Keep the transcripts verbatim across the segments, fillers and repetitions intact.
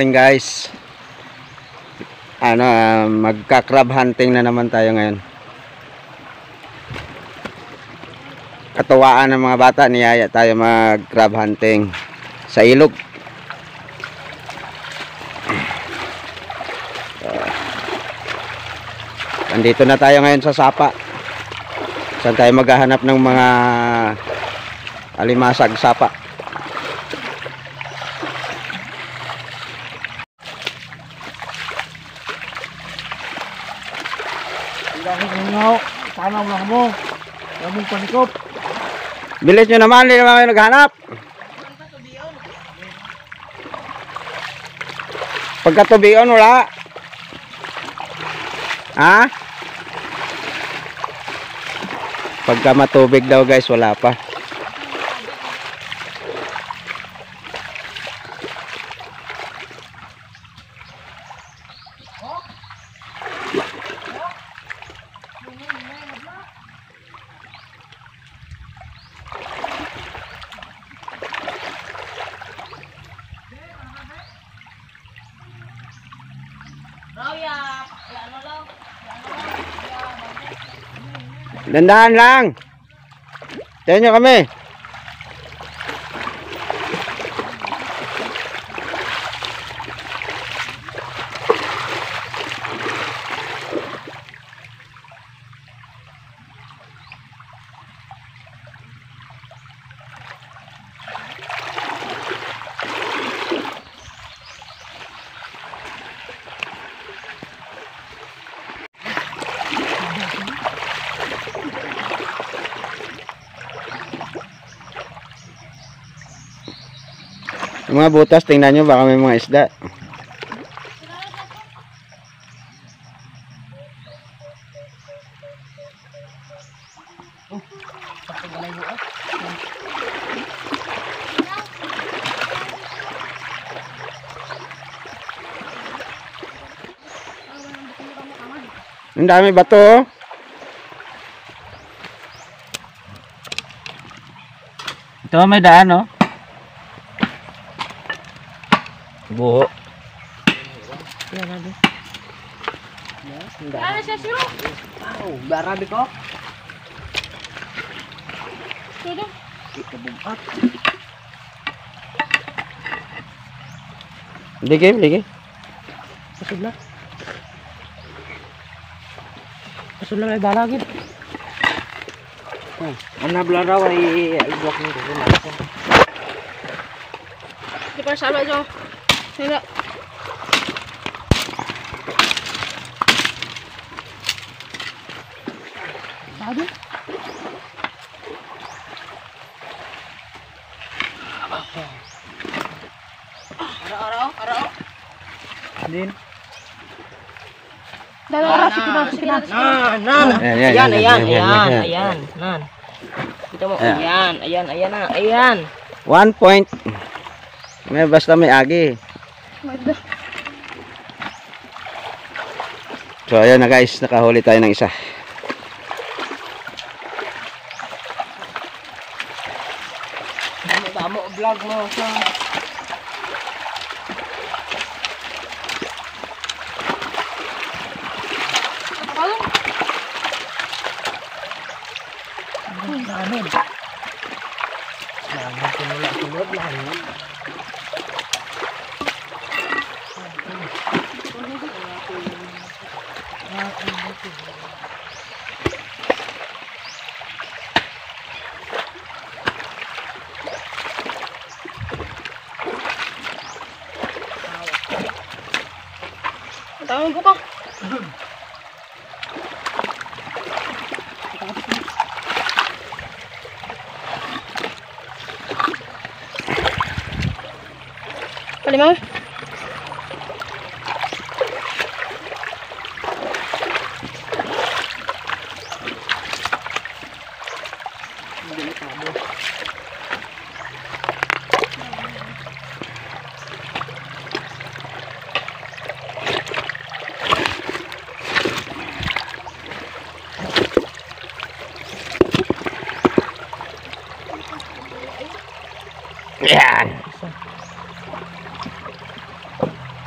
morning guys. Ano, uh, magka-crab hunting na naman tayo ngayon. Katuwaan ng mga bata, niyaya tayo mag-crab hunting sa ilog. Uh, Nandito na tayo ngayon sa Sapa. Saan tayo maghahanap ng mga alimasag sapa. Tanong lang mo. Kaming panikop. Bilis nyo naman, hindi naman kayo naghanap. Pagkatubion, wala. Ha? Pagka matubig daw guys, wala pa. Dandahan lang. Tayo nyo kami. Yung mga butas, tingnan nyo, baka may mga isda. Ang dami bato. Ito may daan, no? Buho. Ano siya siya? Wow, barabi ko. Tudo. Ikabumpat. Ligi, ligi. Pasod na. Pasod na may bala gid. Oh, ana blaraw ay i-block ni ko. Di pa sabi jo. Sila. Sabi? Araw-araw, araw. Din. Dalawa sige na, sige na. Nan, nan. Ayan, ayan, ayan, ayan, nan. Kita mo, ayan, ayan, ayan na, ayan. One point. May basta may agi. So ayan na guys, nakahuli tayo ng isa. Damo vlog mo sa Namin. Namin tinula-tulog lang. Tawag buka. Kalimang. Yan.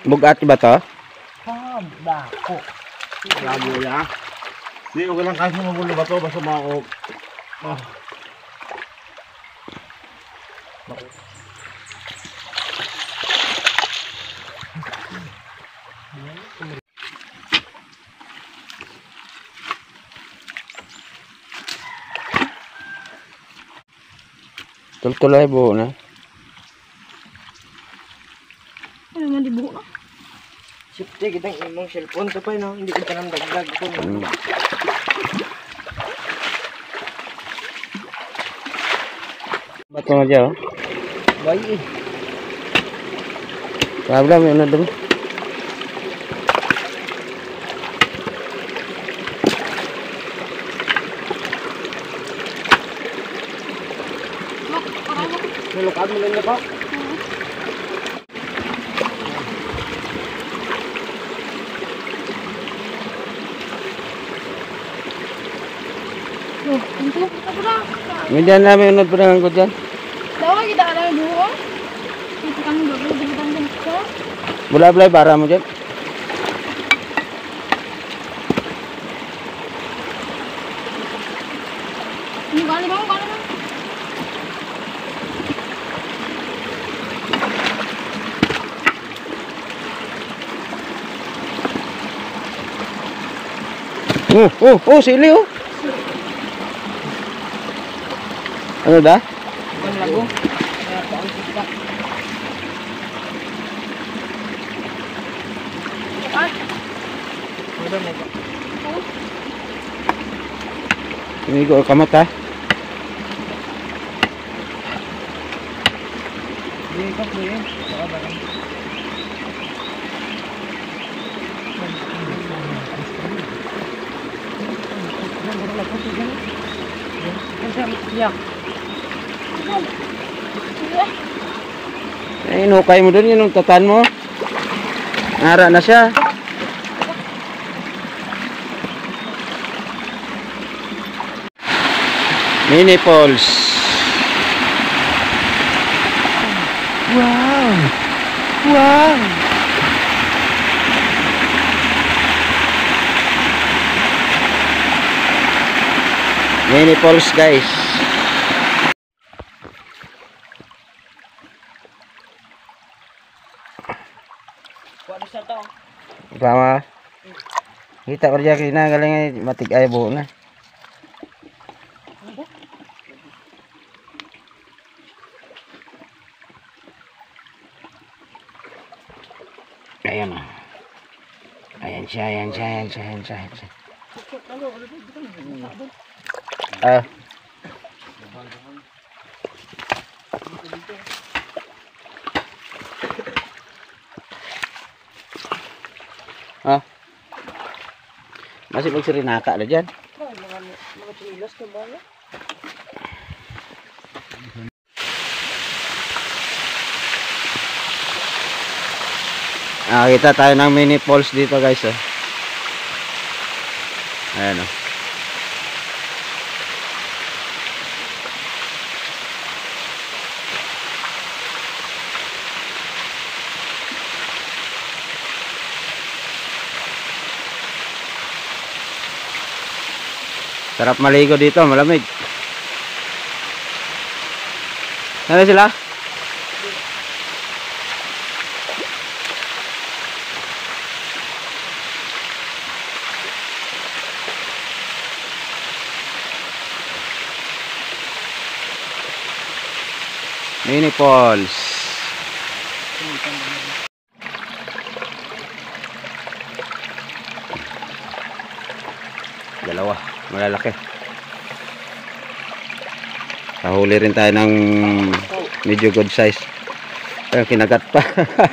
Bugat ba to? Ah, bako. Labo ya. Di okay lang kasi magulo ba to basta mao. Ah. Tultuloy buo na. Ano naman di buo na? Sipte kitang imong cellphone to pa no, hindi kita nang dagdag ko. Hmm. Bato nga dyan, oh. Bay. Problem yun na dun. Nilukad mo lang na pa. Oh, ito. Ito na. Medyan namin unod pa rin ko dyan. Dawa kita alam yung buo. Ito kang bago. Dito kang ganito. Bulay-bulay para mo dyan. Ano ba? Ano ba? Ano ba? Oh, oh, oh, sili oh. Ano dah? Ang lago. Kaya taon kita. Ay. Ano mo ba? Ini ko kamat ha. Hindi ka po yun. Baka barang. Eh, inukay mo dun, yun yung tatan mo. Nara na siya. Mini Falls. Wow! Wow! Mini Falls guys. Kuha sa to. Sama. Kita kerja kina galing matik ay buo na. Ayan o. Ayan siya, ayan siya, ayan siya, ayan siya, ayan siya. Ah. Ah. Masih magsirinaka na dyan. Mga mga chinilas ka ba? Nakakita tayo ng mini falls dito guys oh. Ayan oh. Sarap maligo dito, malamig. Ano sila? Mini Falls. Dalawa, malalaki. Kahuli rin tayo ng medyo good size. Ay, kinagat pa.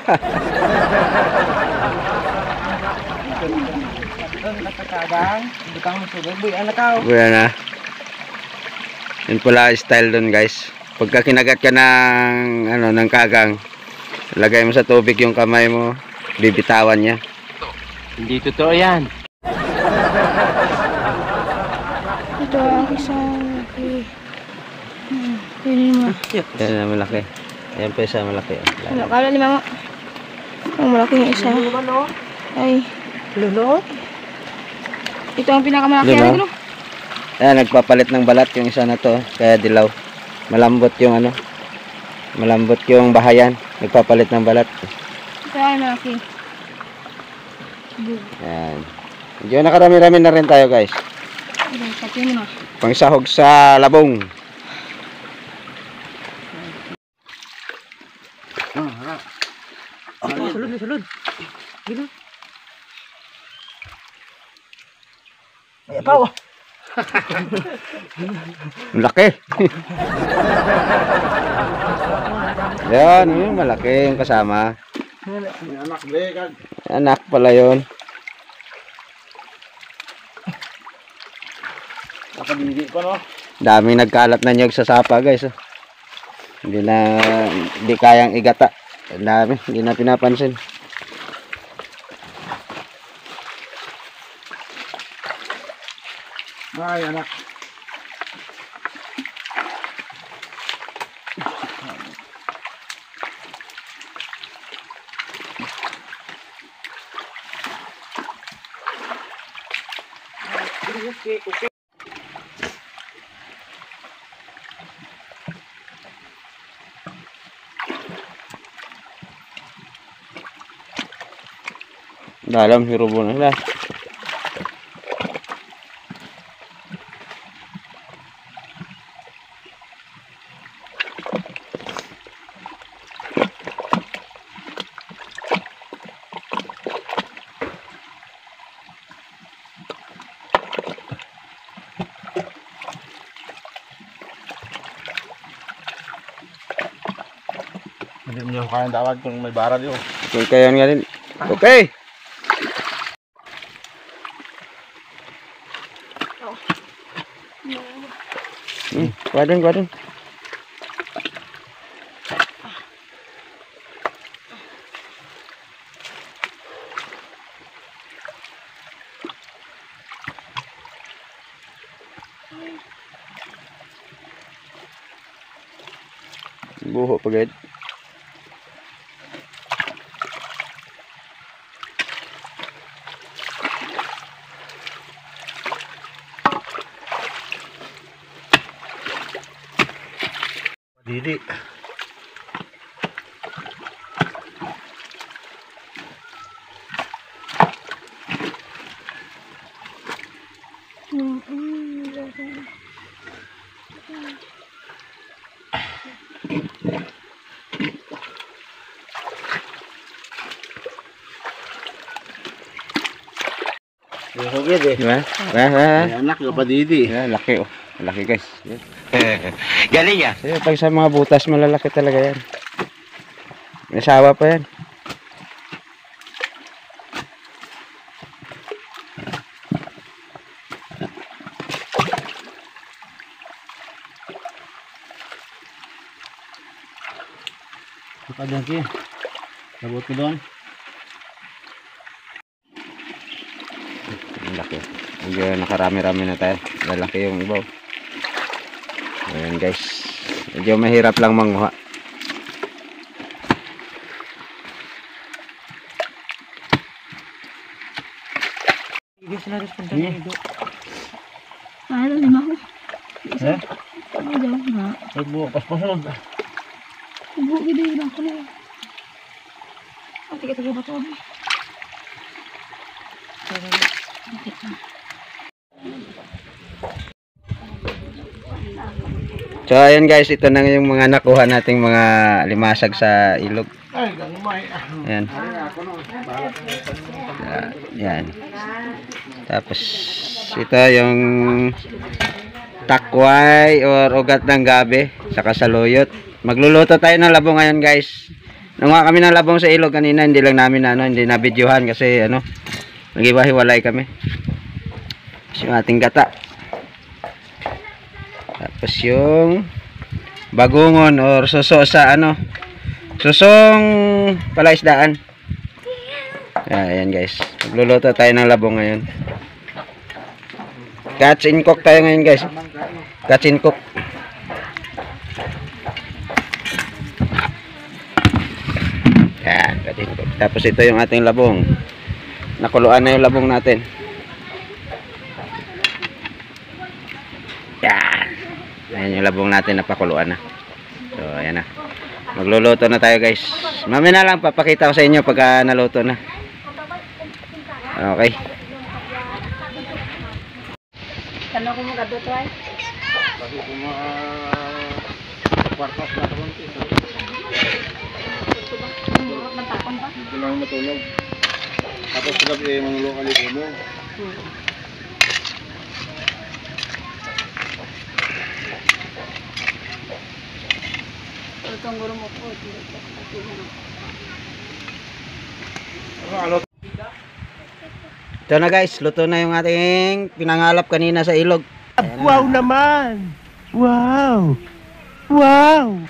Nakakadang, butang mo sugod, boy, anak ka. Buya na. Yun pala style dun guys. Pagka kinagat ka ng ano ng kagang, lagay mo sa tubig yung kamay mo, bibitawan niya. Hindi totoo yan. Ito ang isang laki. Hmm. Pinin mo. Yan na malaki. Ayan pa isa malaki. Oh. Ano kala ni mama? Ang malaking isa. Ay, Lulo? ito ang pinakamalaki. Diba? Ano? Ayan, nagpapalit ng balat yung isa na to. Kaya dilaw. Malambot yung ano. Malambot yung bahayan. Nagpapalit ng balat. Ito ay malaki. Ayan. Medyo nakarami-rami na rin tayo guys. Pati mo na. Pangsahog sa labong. Oh, sulod na sulod. Gino. Ay, apaw. Malaki. Yan, yung malaki yung kasama. May anak, Bekag. Anak pala yun. Nakabili pa, no? Daming nagkalat na niyog sa sapa guys. Oh. Hindi na, hindi kayang igata. Ang dami, hindi na pinapansin. Ay, anak. Dalam hirubo na sila. Hindi mo niyo kayang tawag kung may bara diyo. Okay, kaya nga din. Okay. Hmm, kuadun, kuadun. Buho pa guys. Didi. Hugid eh. Di ba? Ba, ba. May anak, kapadidi. Yan, laki oh. Laki guys. Yan. Galing ya. Kasi pag sa mga butas malalaki talaga yan. May sawa pa yan. Saka dyan, Ki. Labot ko doon. Ang laki. Medyo nakarami-rami na tayo. Lalaki yung ibaw. Ayan guys. Medyo mahirap lang manguha. Igis na rin punta ng ido. Ay, lima ko. Eh? Ay, daw na. Nagbuo, paspasunod. Ibu, gede na ako na. Ati ka taga bato. So ayan guys, ito na yung mga nakuha nating mga limasag sa ilog. Ay, gangumay. Ayan. Ah, yan. Tapos ito yung takway or ugat ng gabi saka saluyot. Magluluto tayo ng labong ngayon guys. Nanguha kami ng labong sa ilog kanina, hindi lang namin ano, hindi na videohan kasi ano, nag-iwahiwalay kami. Tapos yung ating gata. Tapos yung bagungon or suso sa ano, susong palaisdaan. Ayan guys, magluluto tayo ng labong ngayon. Catch and cook tayo ngayon guys. Catch and cook. Yan, katingkod. Tapos ito yung ating labong. Nakuluan na yung labong natin. Yan. Ayan yung labong natin, napakuluan na. So, ayan na. Magluluto na tayo guys. Mamaya na lang, papakita ko sa inyo pagka naluto na. Okay. Kano ko mo gadto ay? Kasi kung mga kwartas na ito. Natakon pa. Dito lang matulog. Tapos sa gabi mga lokal ito mo. Tutong guro mo po. Ano? Ito na guys, luto na yung ating pinangalap kanina sa ilog. Wow naman! Wow! Wow!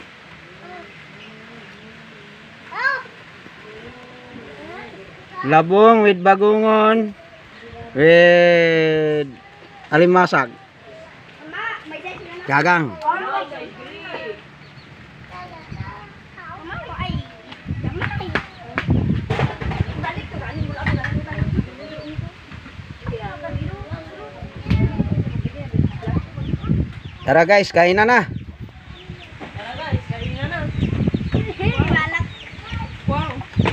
Labong with bagungon with alimasag. Gagang. Tara guys, kain na na. Wow.